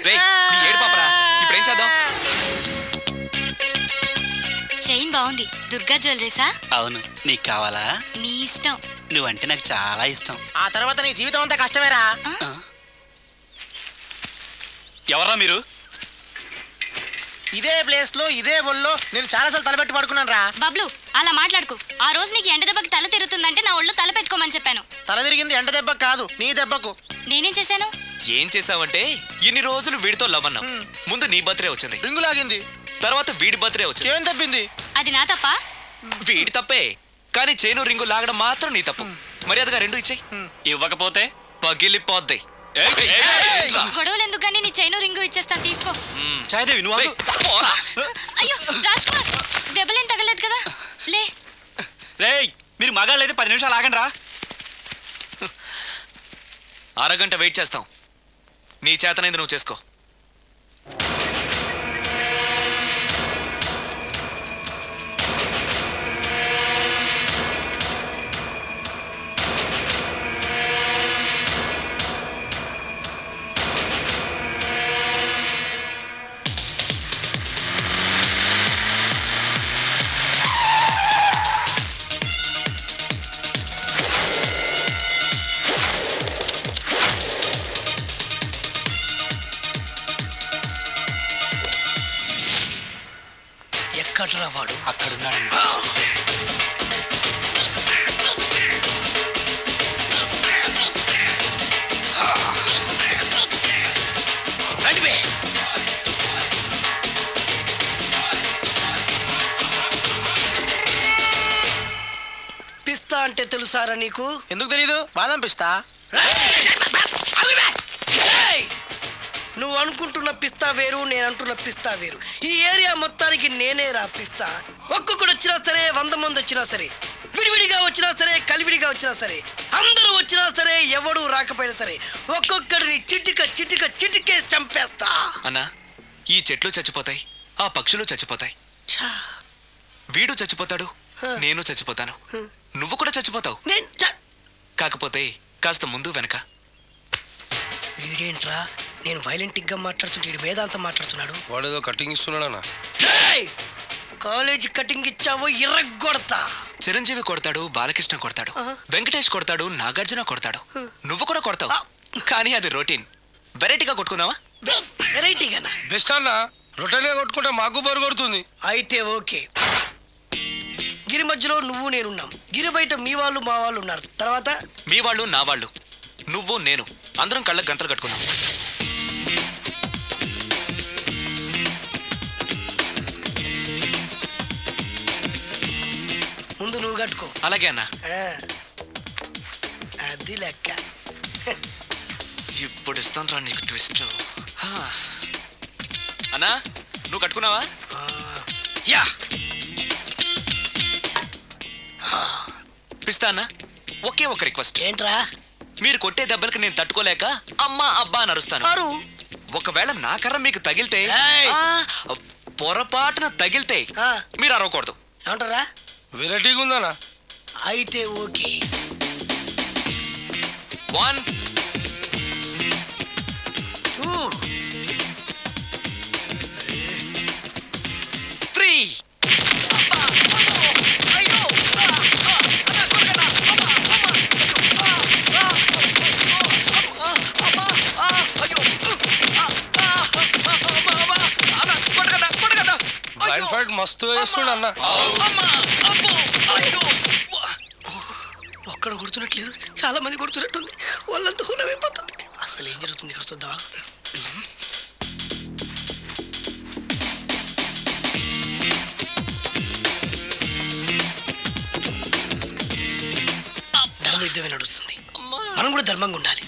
రేయ్ నీ ఏడు పాపరా ఇప్పుడు ఏం చేద్దాం చైన్ బాగుంది దుర్గా జ్యువెలరీసా అవును నీకు కావాలా నీ ఇష్టం నువ్వంటే నాకు చాలా ఇష్టం ఆ తర్వాత నీ జీవితం అంతా కష్టమేరా ఎవరా మీరు ఇదే ప్లేస్ లో ఇదే ఒళ్ళో నేను చాలాసార్లు తలపెట్టి పడుకున్నాను రా బబ్లు అలా మాట్లాడుకో ఆ రోజు నీకు ఎండ దెబ్బకి తల తిరుగుతుందంటే నా ఒళ్ళు తల పెట్టుకోమని చెప్పాను తల తిరిగింది ఎండ దెబ్బకు కాదు నీ దెబ్బకు నేనేం చేశాను ఏం చేసావంటే ఇన్ని రోజులు వీడితో లవ్ అన్నావు ముందు నీ బర్త్డే వచ్చింది రింగు లాగింది తర్వాత వీడి బర్త్డే వచ్చింది చేను తప్పింది అది నా తప్ప వీడి తప్పే కానీ చేను రింగు లాగడం మాత్రం నీ తప్పు మర్యాదగా రెండు ఇచ్చేయి ఇవ్వకపోతే పగిలిపోద్ది గొడవలు ఎందుకు కానీ నీ చైను రింగు ఇచ్చేస్తాను తీసుకో చాయదేవి నువ్వు అయ్యో రాజ్ కుమార్ దెబ్బలేం తగలేదు కదా లే రేయ్ మీరు మగాళ్ళైతే 10 నిమిషాలు ఆగండి రా అరగంట వెయిట్ చేస్తాం నీ చేతనైంది నువ్వు చేసుకో ఎక్కడరా వాడు అక్కడున్నాడు పిస్తా అంటే తెలుసారా నీకు ఎందుకు తెలీదు బాదం పిస్తా నువ్వు అనుకుంటున్న పిస్తా వేరు నేను అంటున్న పిస్తా వేరు ఈ ఏరియా మొత్తానికి నేనే రా పిస్తా ఒక్కొక్కడు వచ్చినా సరే 100 మంది వచ్చినా సరే విడివిడిగా వచ్చినా సరే కలివిడిగా వచ్చినా సరే అందరూ వచ్చినా సరే ఎవడు రాకపోయినా సరే ఒక్కొక్కడిని చిటికేసి చంపేస్తా అన్నా ఈ చెట్లు చచ్చిపోతాయి ఆ పక్షులు చచ్చిపోతాయి వీడు చచ్చిపోతాడు నేను చచ్చిపోతాను నువ్వు కూడా చచ్చిపోతావు కాకపోతే కాస్త ముందు వెనక వీడేంట్రా నేను వైలెంటిక్ గా మాట్లాడుతుంటే వీడు వేదాంతం మాట్లాడుతున్నాడు వాడేదో కటింగ్ ఇస్తున్నాడన్నా కాలేజ్ కటింగ్ ఇచ్చావో ఇర్రగొడతా చిరంజీవి కొడతాడు బాలకృష్ణ కొడతాడు వెంకటేష్ కొడతాడు నాగార్జున కొడతాడు నువ్వు కూడా కొడతావు కానీ అది రొటీన్ వెరైటీగా కొట్టుకుందావా వెరైటీగానా బెస్ట్ అన్న రొటెన్గా కొట్టుకుంటే మాకు బరు కొడుతుంది అయితే ఓకే గిరి మధ్యలో నువ్వు నేనున్నాం గిరి బయట మీ వాళ్ళు మా వాళ్ళు ఉన్నారు తర్వాత మీ వాళ్ళు నా వాళ్ళు నువ్వు నేను అందరం కళ్ళకు గంటలు కట్టుకున్నాం ముందు నువ్వు కట్టుకో అలాగే అన్నా అది లెక్క ఇప్పుడు ఇస్తాను రా నీకు ట్విస్ట్ అన్నా నువ్వు కట్టుకున్నావా యా పిస్తా అన్నా ఒకే ఒక రిక్వెస్ట్ ఏంట్రా మీరు కొట్టే దెబ్బలకి నేను తట్టుకోలేక అమ్మా అబ్బా అని అరుస్తాను ఒకవేళ నా కర్ర మీకు తగిలితే పొరపాటున తగిలితే మీరు అరవకూడదు ఏమంటారా వెరైటీగా ఉందన్నా అయితే ఓకే 1 2 3 బ్లైండ్ ఫైట్ మస్తు వేస్తుండ అన్న ఒక్కడ కొడుతున్నట్లేదు చాలా మంది కొడుతున్నట్టుంది వాళ్ళంతా హులమైపోతుంది అసలు ఏం జరుగుతుంది ఇక్కడ చూద్దాం ధర్మ యుద్ధమే నడుస్తుంది మనం కూడా ధర్మంగా ఉండాలి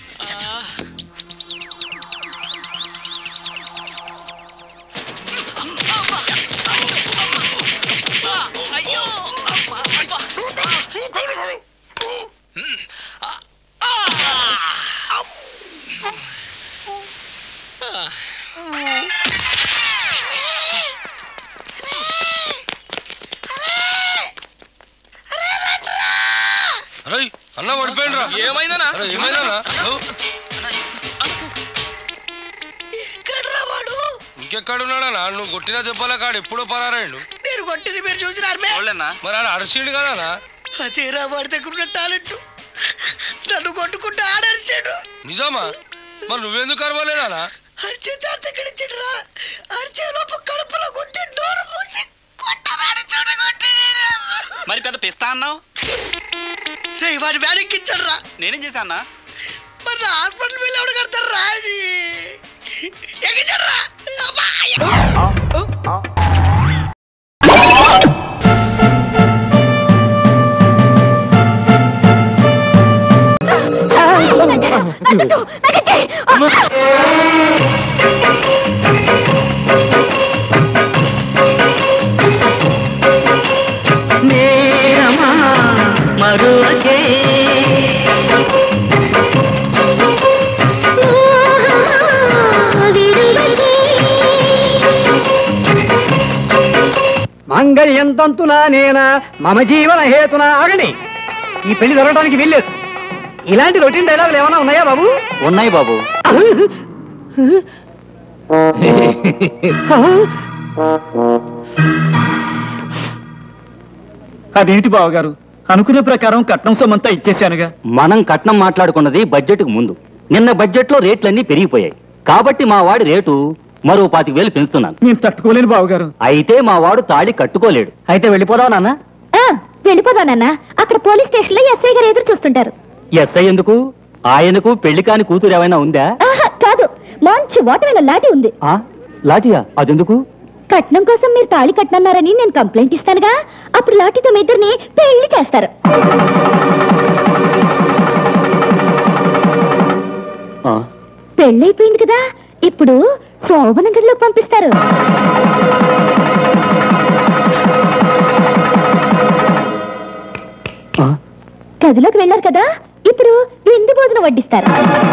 అరే అన్న పడిపోయిండ్రా ఏమైందనా ఏమైందన్నా ఇంకెక్కడున్నాడనా నువ్వు కొట్టినా చెప్పాలా కాడు ఎప్పుడో పరారాయండు నేను కొట్టింది మీరు చూసినారు మరి ఆడ అరిచిండు కదనా అదేరా వాడి దగ్గర ఉన్న టాలెంట్ నన్ను కొట్టుకుంటూ ఆడరిచాడు నిజమా మరి నువ్వెందుకు అరవలేదానా అరిచే చార్జ్ ఎక్కడ ఇచ్చాడురా అరిచే లోపు కడుపులో గుద్ది నోరు మూసి కొట్టరాడు చూడగొట్టి మరి పెద్ద పిస్తా అన్నావు వాడి వ్యానికి ఇచ్చాడు రా నేనేం చేశా అన్నా మరి హాస్పిటల్ వెళ్ళి ఎవడు కడతారు రా ఎగించాడు రా మంగళ్యం తంతునా నేనా మమ జీవన హేతున ఆగండి ఈ పెళ్లి జరగడానికి వీల్లేదు ఇలాంటి రొటీన్ డైలాగులు ఏమైనా ఉన్నాయా బాబు ఉన్నాయి బాబు అదేంటి బావగారు అనుకునే ప్రకారం కట్నం సొమ్మంతా ఇచ్చేశానుగా మనం కట్నం మాట్లాడుకున్నది బడ్జెట్కు ముందు నిన్న బడ్జెట్లో రేట్లన్నీ పెరిగిపోయాయి కాబట్టి మా వాడి రేటు మరో 25,000 పెంచుతున్నాను నేను తట్టుకోలేను బావగారు అయితే మా వాడు తాళి కట్టుకోలేడు అయితే వెళ్ళిపోదాం నాన్న వెళ్ళిపోదానన్నా అక్కడ పోలీస్ స్టేషన్ లో ఎస్ఐ గారు ఎదురు చూస్తుంటారు ఎస్ఐ ఎందుకు ఆయనకు పెళ్లి కాని కూతురు ఏమైనా ఉందా కాదు మంచి వాటమైన లాఠీ ఉంది లాఠీయా అదెందుకు కట్నం కోసం మీరు తాళి కట్టనన్నారని నేను కంప్లైంట్ ఇస్తానుగా అప్పుడు లాఠీతో మీ ఇద్దరిని పెళ్లి చేస్తారు పెళ్ళైపోయింది కదా ఇప్పుడు శోభన గదిలో పంపిస్తారు గదిలోకి వెళ్ళారు కదా ఇప్పుడు విందు భోజనం వడ్డిస్తారు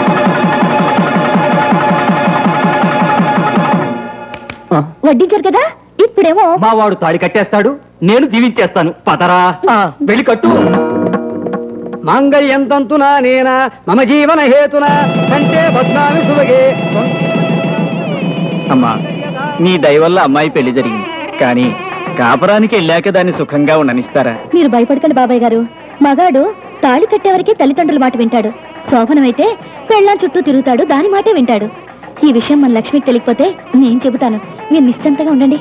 వడ్డించారు కదా ఇప్పుడేమో మా వాడు తాళి కట్టేస్తాడు నేను దీవించేస్తాను పదరా వెళ్ళి కట్టు మంగళ్యం తంతునా నేనా మమ జీవన హేతున కంటే బద్నామి సుభగే అమ్మా నీ దయ వల్ల అమ్మాయి పెళ్లి జరిగింది కానీ కాపురానికి వెళ్ళాక దాన్ని సుఖంగా ఉండనిస్తారా మీరు భయపడకండి బాబాయ్ గారు మగాడు తాళి కట్టేవరకే తల్లిదండ్రుల మాట వింటాడు శోభనమైతే పెళ్ళాం చుట్టూ తిరుగుతాడు దాని మాటే వింటాడు ఈ విషయం మన లక్ష్మికి తెలియకపోతే నేను చెబుతాను మీరు నిశ్చింతగా ఉండండి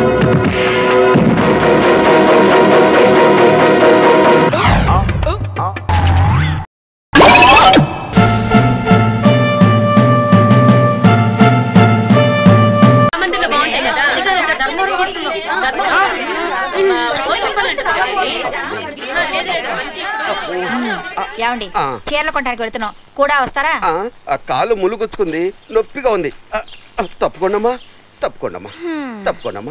ఏమండి చీరలు కొనడానికి వెళ్తున్నాం కూడా వస్తారా కాలు ములుగుచ్చుకుంది నొప్పిగా ఉంది తప్పకుండా తప్పకుండా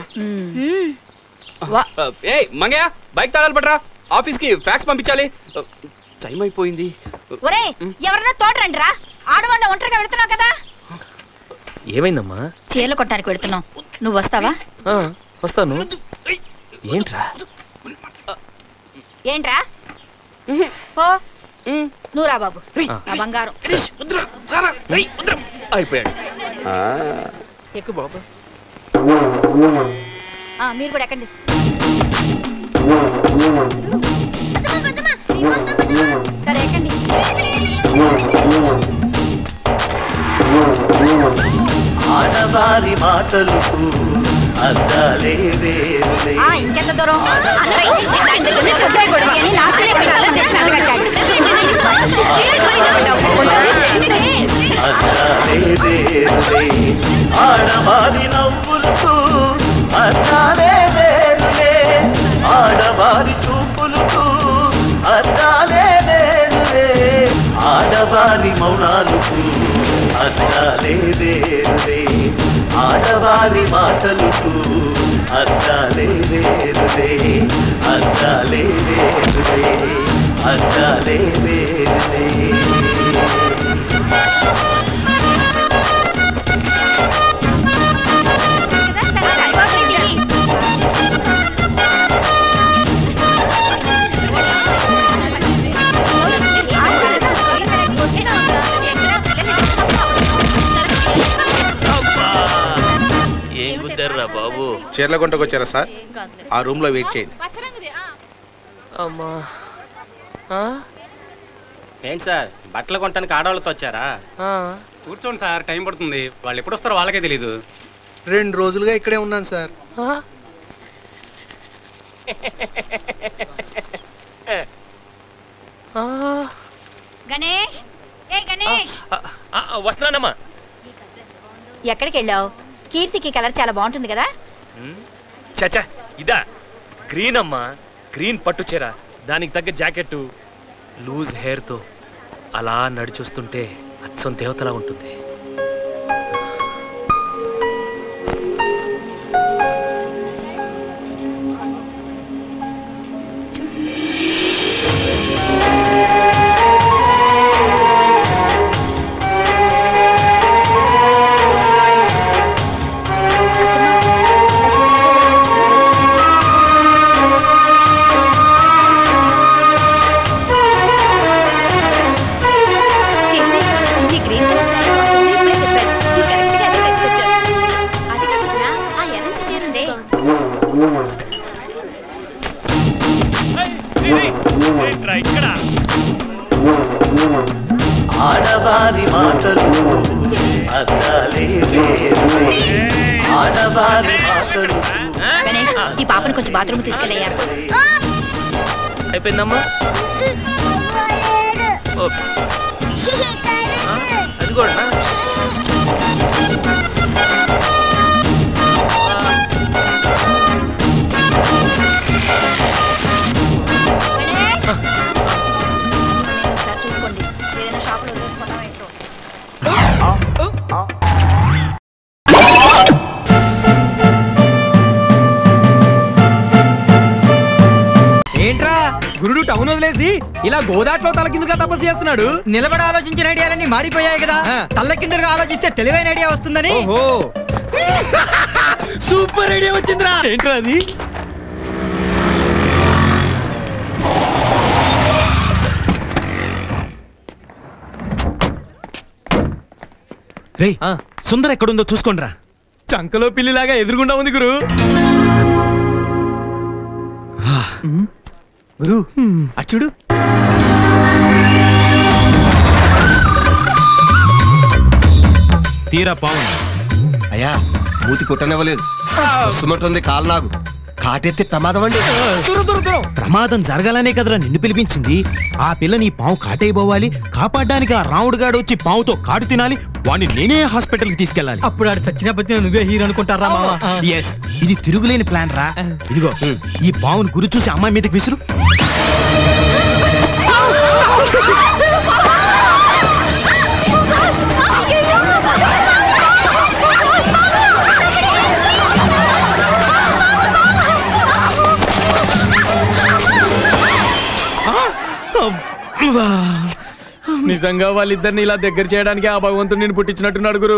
మంగయ్య బైక్ తాళాలు పట్రా ఆఫీస్ కి ఫ్యాక్స్ పంపించాలి టైం అయిపోయింది ఒరే ఎవరన్నా తోటరండి రా ఆడవాళ్ళ ఒంటరిగా వెళ్తున్నావు కదా ఏమైందమ్మా చీరలు కొనడానికి వెళ్తున్నాం నువ్వు వస్తావా వస్తాను ఏంట్రా ఏంట్రా ఓ నువ్వు రా బాబు నా బంగారం అయిపోయాడు ఎక్కు బాబు మీరు కూడా ఎక్కండి సరే ఎక్కండి ఆడవారి మాటలకు అద్దాలే వేరులే ఇంకెంత దూరం అద్దాలే వేరులే ఆడవారి నవ్వులకు అద్దాలే వేరులే ఆడవారి చూపులకు అద్దాలే వేరులే ఆడవారి మౌనాలకు అద్దాలే వేరులే ఆడవారి మాటలకు అద్దాలే వేరులే అద్దాలే వేరులే అద్దాలే వేరులే కుదర్రా బాబు. చీరలగుంటకు వచ్చారా సార్? ఆ రూమ్ లో వెయిట్ చేయండి. అమ్మా ఏంటి సార్ బట్టలు కొనడానికి ఆడవాళ్ళతో వచ్చారా? కూర్చోండి సార్, టైం పడుతుంది. వాళ్ళు ఎప్పుడు వస్తారో వాళ్ళకే తెలీదు. 2 రోజులుగా ఇక్కడే ఉన్నాను సార్. గణేష్, ఏ గణేష్, వస్తున్నానమ్మా. ఎక్కడికి వెళ్ళావు? కీర్తికి కలర్ చాలా బాగుంటుంది కదా. చచ్చా ఇదా గ్రీన్ అమ్మా, గ్రీన్ పట్టు చీర, దానికి తగ్గ జాకెట్, లూజ్ హెయిర్ తో అలా నడిచొస్తుంటే అచ్చం దేవతలా ఉంటుంది. ఆడవారి మాటలు అద్దాలే ఆడవారి మాటలు. గణేష్, ఈ పాపను కొంచెం బాత్రూమ్ తీసుకెళ్ళయ్యా. అయిపోయిందమ్మా. అది కూడా చూసుకోండి, ఏదైనా షాపులో వదిలేసుకుంటాం ఏంటో. ఏంట్రా గురుడు టౌన్ వదిలేసి ఇలా గోదాట్లో తలకిందుగా తపస్సు చేస్తున్నాడు? నిలబడి ఆలోచించిన ఐడియాలన్నీ మారిపోయాయి కదా. తల్లకిందుగా ఆలోచిస్తే తెలివైన ఐడియా వస్తుందని. సూపర్ ఐడియా వచ్చిందిరా. ఏంట్రా అది? సుందర ఎక్కడుందో చూసుకోండిరా. చంకలో పిల్లిలాగా ఎదురుగుండా ఉంది గురు. గురు అచ్చుడు. తీరా బాగుంది. అయ్యా మూతి కుట్టనివ్వలేదు. సుమటుంది కాలు నాకు కాటెత్తే ప్రమాదం అండి. ప్రమాదం జరగాలనే కదరా నిన్ను పిలిపించింది. ఆ పిల్లని పాము కాటైపోవాలి, కాపాడడానికి ఆ రాముడు గాడు వచ్చి పావుతో కాటు తినాలి, వాడిని నేనే హాస్పిటల్ కి తీసుకెళ్ళాలి. అప్పుడు ఆడు చచ్చినప్పటి నువ్వే హీరో అనుకుంటారా మావా? ఎస్, ఇది తిరుగులేని ప్లాన్ రా. ఇదిగో ఈ పావును గురి చూసి అమ్మాయి మీదకి విసురు. నిజంగా వాళ్ళిద్దరిని ఇలా దగ్గర చేయడానికి ఆ భగవంతుడు నేను పుట్టించినట్టున్నాడు గురు.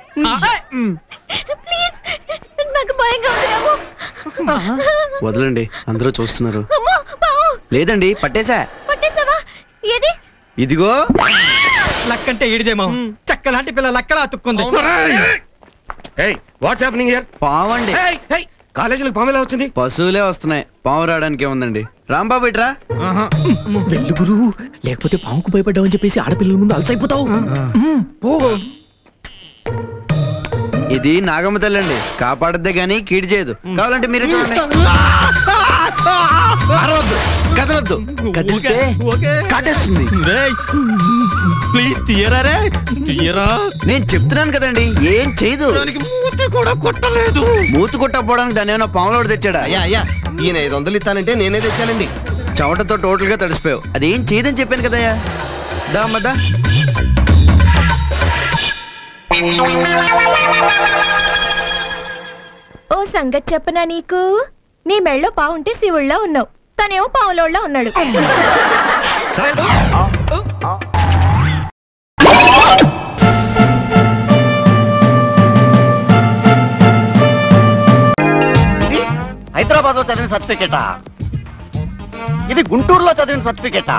వదలండి, అందరూ చూస్తున్నారు. లేదండి, పట్టేశా. ఇదిగో లక్కంటే ఈడిదేమో. చక్కలాంటి పిల్ల లక్కలా అతుక్కుంది. What's happening here? పావండి. కాలేజీలకు పాము ఎలా వచ్చింది? పశువులే వస్తున్నాయి, పాము రావడానికి ఏముందండి. రాంబాబు ఇట్రా. వెళ్ళు గురు, లేకపోతే పాముకు భయపడ్డావని చెప్పేసి ఆడపిల్లల ముందు అలసైపోతావు. ఇది నాగమ్మ తల్లండి, కాపాడద్దే గానీ కీడు చేయదు. కావాలంటే మీరే చూడండి. కదలొద్దు, కదిలితే కాటేస్తుంది. ప్లీజ్ తీయరా, తీయరా. నేను చెప్తున్నాను కదండి, ఏం చేయదు. మూతి కూడా కొట్టలేదు. మూతి కొట్టకపోవడానికి దాన్ని ఏమైనా పాములోడు తెచ్చాడా? అయ్యా అయ్యా, ఈయన 500 ఇస్తానంటే నేనే తెచ్చానండి. చెమటతో టోటల్ గా తడిసిపోయావు. అదేం చేయదని చెప్పాను కదయ్యా. దా అమ్మదా. ఓ సంగతి చెప్పనా నీకు? నీ మెళ్ళో పావుంటే శివుళ్ళ ఉన్నావు, తనేమో పావులోళ్ళ ఉన్నాడు. హైదరాబాద్ లో చదివిన సర్టిఫికేటా? ఇది గుంటూరులో చదివిన సర్టిఫికేటా?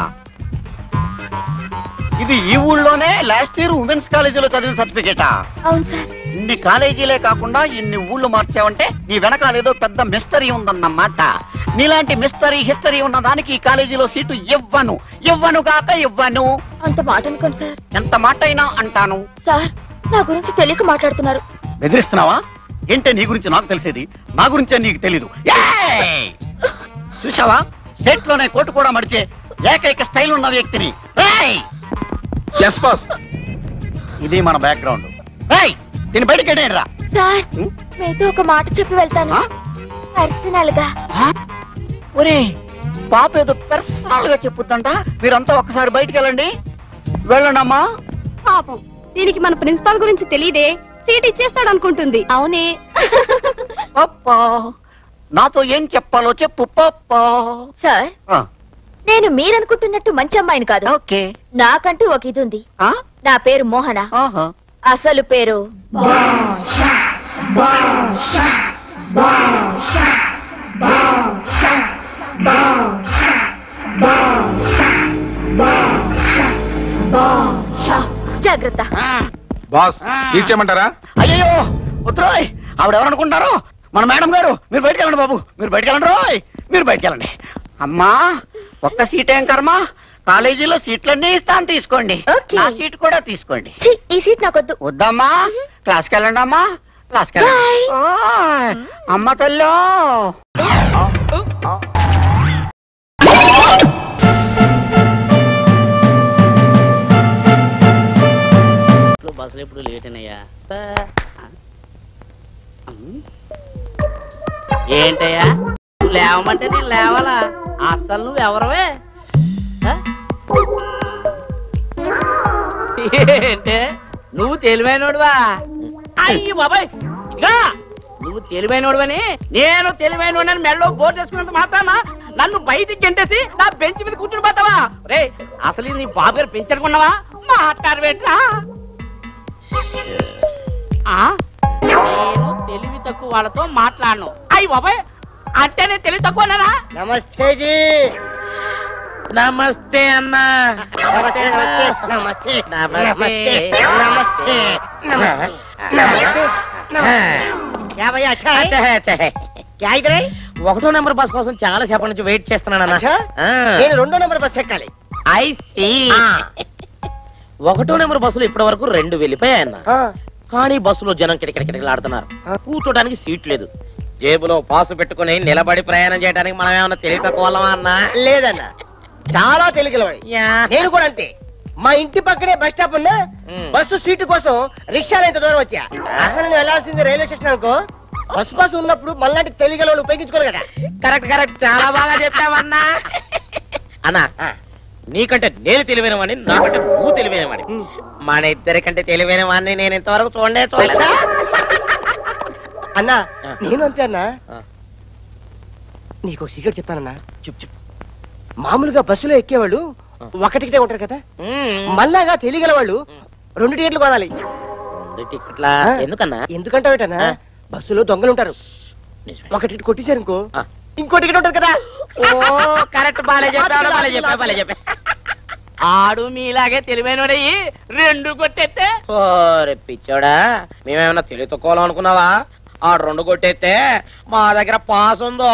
ఇది ఈ ఊళ్ళోనే లాస్ట్ ఇయర్ ఉమెన్స్ కాలేజీలో చదివిన సర్టిఫికేటా? అవును సార్. ఇన్ని కాలేజీలే కాకుండా ఇన్ని ఊళ్ళు మార్చావంటే నీ వెనకాలేదో పెద్ద మిస్టరీ ఉందన్నమాట. నీలాంటి మిస్టరీ హిస్టరీ ఉన్న దానికి ఈ కాలేజీలో సీటు ఇవ్వను కాక ఇవ్వను. అంత మాట అనుకోండి సార్. ఎంత మాట అయినా అంటాను. సార్ నా గురించి తెలియక మాట్లాడుతున్నారు. బెదిరిస్తున్నావా? ఏంటే నీ గురించి నాకు తెలిసేది, నా గురించే నీకు తెలీదు. చూసావా, స్టేట్ లోనే కోటు కూడా మడిచే ఏకైక స్టైల్ ఉన్న వ్యక్తిని. ఇది మన బ్యాక్గ్రౌండ్. దీని బయటకి రా. సార్ మీతో ఒక మాట చెప్పి వెళ్తాను పర్సనల్ గా. ఒరే పాప ఏదో పర్సనల్ గా చెప్పుద్దంట. మీరంతా ఒక్కసారి బయటికి వెళ్ళండి. వెళ్ళండమ్మా. పాపం దీనికి మన ప్రిన్సిపాల్ గురించి తెలియదే, సీట్ ఇచ్చేస్తాడు అనుకుంటుంది. అవునే. అప్పా నాతో ఏం చెప్పాలో చెప్పు పాపా. సార్ నేను మీరనుకుంటున్నట్టు మంచి అమ్మాయిని కాదు. ఓకే. నాకంటూ ఒక ఇది ఉంది. నా పేరు మోహన. అసలు పేరు జాగ్రత్త. బాస్ ఇచ్చేయమంటారా? అయ్యో ఉత్తరాయ్, ఆవిడెవరనుకుంటారు? మన మేడం గారు. మీరు బయటకు వెళ్ళండి బాబు, మీరు బయటకు వెళ్ళండి రోయ్, మీరు బయటకు వెళ్ళండి. అమ్మా ఒక్క సీట్ ఏం కర్మ, కాలేజీలో సీట్లన్నీ ఇస్తాను, తీసుకోండి. నా సీట్ కూడా తీసుకోండి. ఈ సీట్ నాకొద్దు. వద్దమ్మా, క్లాస్కి వెళ్ళండి అమ్మా, క్లాస్కి వెళ్ళండి. అమ్మ తల్లో బస్సులు ఎప్పుడు లేట్ అయినాయా? ఏంటయ్యా నువ్వు లేవమంటే నేను లేవాలా? అసలు నువ్వు ఎవరవే? ఏంటే నువ్వు తెలివైనోడువా? అయ్యి బాబాయ్, ఇదిగా నువ్వు తెలివైనోడువని నేను తెలివైనోడని మెడలో బోర్డు వేసుకున్నంత మాత్రాన నన్ను బయటికి గెంటేసి నా బెంచ్ మీద కూర్చుని పోతావా? రే అసలు నీ బాబు గారు పెంచనుకున్నావా? మాట్లాడబెట్రా. నేను తెలివి తక్కువ వాళ్ళతో మాట్లాడను. అయ్యి బాబాయ్, అంటే నేను తెలివి తక్కువనా? నమస్తే జీ. నమస్తే అన్నా. నమస్తే నమస్తే నమస్తే నమస్తే నమస్తే నమస్తే क्या भैया अच्छा है? अच्छा है क्या इधर है? 1వ నెంబర్ బస్ కోసం చాలా సేపటి నుంచి వెయిట్ చేస్తున్నాను అన్న. నేను 2వ నెంబర్ బస్ ఎక్కాలి. I see. 1వ నెంబర్ బస్సులో ఇప్పటి వరకు 2 వెళ్ళిపోయాయన్న. కానీ బస్సులో జనం కిటకిటకిటలాడుతున్నారు. కూర్చోడానికి సీట్ లేదు. జేబులో పాసు పెట్టుకుని నిలబడి ప్రయాణం చేయడానికి మనం ఏమన్నా తెలివి తక్కువ వాళ్ళమా అన్న? లేదన్న, చాలా తెలియగలవాడి. నేను కూడా అంతే. మా ఇంటి పక్కనే బస్ స్టాప్ ఉన్నా బస్సు సీటు కోసం రిక్షాలు ఎంత దూరం వచ్చా. అసలు నువ్వు వెళ్ళాల్సింది రైల్వే స్టేషన్ అనుకో. బస్సు ఉన్నప్పుడు మళ్ళీ తెలియగలవాళ్ళు ఉపయోగించుకోరు కదా. కరెక్ట్ కరెక్ట్, చాలా బాగా చెప్పావన్నా. అన్నా నీకంటే నేను తెలివైన వాడిని, నాకంటే నువ్వు తెలివైన వాడి. మన ఇద్దరికంటే తెలివైన వాడిని నేను ఇంతవరకు చూడలే. అన్నా నేను అంతే అన్నా. నీకు సీక్రెట్ చెప్తానన్నా. చెప్పు. మామూలుగా బస్సులో ఎక్కేవాళ్ళు 1 టికెటే ఉంటారు కదా. మళ్ళాగా తెలియగల వాళ్ళు 2 టికెట్లు కొనాలి. ఎందుకన్నా? ఎందుకంటావేటన్నా, బస్సులో దొంగలు ఉంటారు. 1 టికెట్ కొట్టేశారు ఇంకో ఇంకో టికెట్ ఉంటది కదా. ఓ కరెక్ట్, బాలే చెప్పా. ఆడు మీలాగే తెలివైనోడయ్యి 2 కొట్టేస్తే. ఓరే పిచ్చోడా, మేమేమన్నా తెలివి తక్కువ అనుకున్నావా? ఆడు 2 కొట్టేస్తే మా దగ్గర పాస్ ఉందో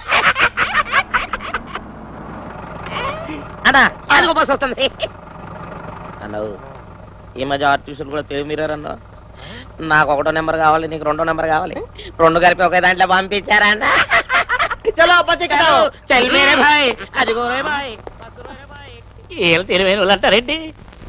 అన్నా. అదిగో బస్ వస్తుంది అన్నావు. ఈ మధ్య ఆర్టిఫిషియల్ కూడా తెలివి మీరారన్నా. నాకు 1వ నెంబర్ కావాలి, నీకు 2వ నెంబర్ కావాలి. 2 కలిపి ఒకే దాంట్లో పంపించారా అన్న? చలో బస్ ఎక్కుదాం. చల్ మేరే భాయ్, అదిగో రే భాయ్. ఏం తెలివైన వాళ్ళు అంటారేంటి?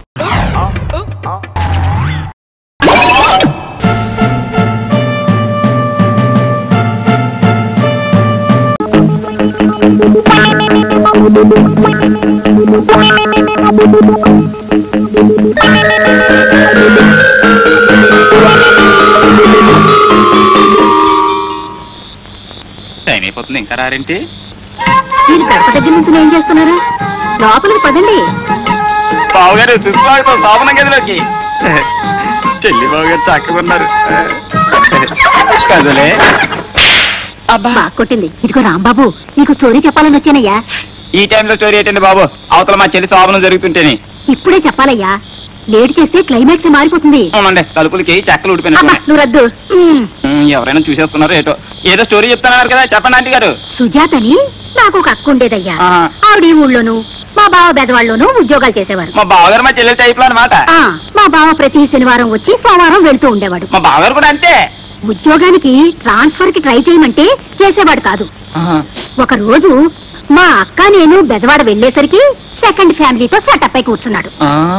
టైం అయిపోతుంది, ఇంకా రారేంటి? మీరు గడప దగ్గర నుంచి ఏం చేస్తున్నారు? లోపలికి పదండి. బావగారు చూసుకో శోభన గదిలోకి. చెల్లి బావగారు చక్కకున్నారు కదలే. బాగా కొట్టింది. ఇదిగో రాంబాబు, నీకు స్టోరీ చెప్పాలని వచ్చానయ్యా. ఈ టైంలో స్టోరీ ఏంటండి బాబు? అవతల మా చెల్లి శోభనం జరుగుతుంటేని. ఇప్పుడే చెప్పాలయ్యా. లేట్ చేస్తే క్లైమాక్స్ మారిపోతుంది. అవునండి, తలుపులకి చెక్కలు అబ్బా, ఊడిపోయినాయి. నువ్వు రద్దు. ఎవరైనా చూసేస్తున్నారు ఏటో. ఏదో స్టోరీ చెప్తున్నారు కదా, చెప్పండి ఆంటీ గారు. సుజాతని నాకు ఒక అక్క ఉండేదయ్యా. ఆవిడ ఈ ఊళ్ళోను మా బావ బెదవాళ్ళలోనూ ఉద్యోగాలు చేసేవారు. మా బావగారు మా చెల్లెల టైప్ లో అనమాట. మా బావ ప్రతి శనివారం వచ్చి సోమవారం వెళ్తూ ఉండేవాడు. మా బావగారు కూడా అంతే. ఉద్యోగానికి ట్రాన్స్ఫర్ కి ట్రై చేయమంటే చేసేవాడు కాదు. ఒక రోజు మా అక్క నేను బెదవాడ వెళ్లేసరికి సెకండ్ ఫ్యామిలీతో సెటప్ అయి కూర్చున్నాడు.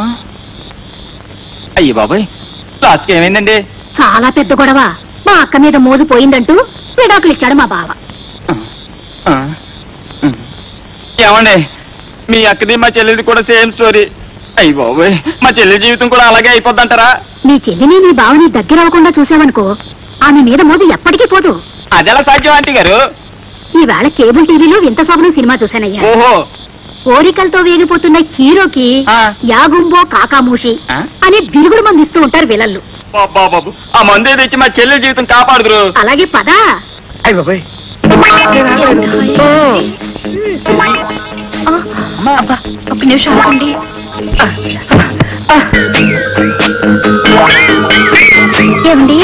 అయ్యి బాబాయ్, లాస్ట్ ఏమైందండి? చాలా పెద్ద గొడవ. మా అక్క మీద మోజు పోయిందంటూ విడాకులు ఇచ్చాడు మా బావ. ఏమండి, మీ అక్కది మా చెల్లెది కూడా సేమ్ స్టోరీ. అయ్యి బాబాయ్, మా చెల్లి జీవితం కూడా అలాగే అయిపోద్దంటారా? మీ చెల్లిని మీ బావని దగ్గర అవ్వకుండా చూసావనుకో, ఆమె మీద మోజు ఎప్పటికీ పోదు. అదెలా సాధ్యం ఆంటీ గారు? ఈవేళ కేబుల్ టీవీలో వింత శోభనం సినిమా చూశానయ్యా. ఓహో, కోరికలతో వేగిపోతున్న హీరోకి యాగుంబో కాకామూషి అనే బిరుగుడు మంది ఇస్తూ ఉంటారు విలన్లు. బాబు, ఆ మందు తెచ్చి మా చెల్లెల జీవితం కాపాడుదురు. అలాగే పదా. అయ్యి బాబాయ్, ఒక నిమిషం ఆగండి. ఏమండి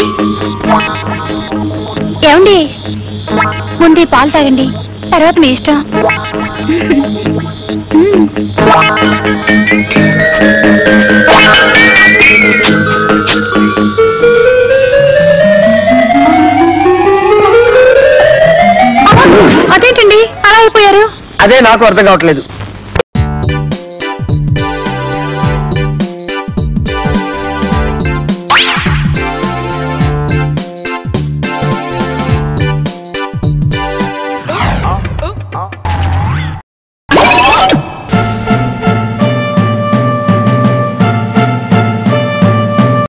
ఏమండి, ముందు పాలు తాగండి, తర్వాత మీ ఇష్టం. అదేంటండి అలా అయిపోయారు? అదే నాకు అర్థం కావట్లేదు.